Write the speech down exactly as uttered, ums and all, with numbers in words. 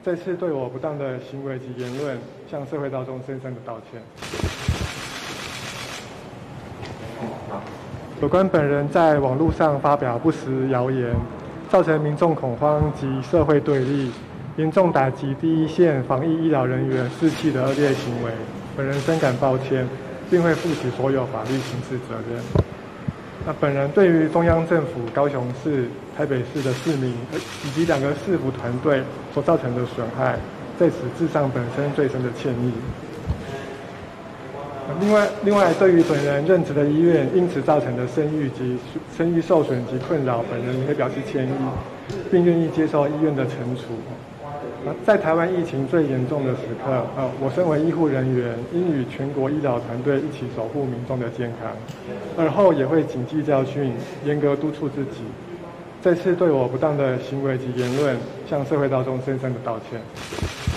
这次对我不当的行为及言论，向社会大众深深的道歉。有关本人在网络上发表不实谣言，造成民众恐慌及社会对立，严重打击第一线防疫医疗人员士气的恶劣行为，本人深感抱歉，并会负起所有法律刑事责任。那本人对于中央政府、高雄市、台北市的市民以及两个市府团队所造成的损害，在此致上本身最深的歉意。另外，另外对于本人任职的医院因此造成的声誉及声誉受损及困扰，本人也表示歉意，并愿意接受医院的惩处。在台湾疫情最严重的时刻，呃，我身为医护人员，应与全国医疗团队一起守护民众的健康，而后也会谨记教训，严格督促自己。这次对我不当的行为及言论，向社会大众深深的道歉。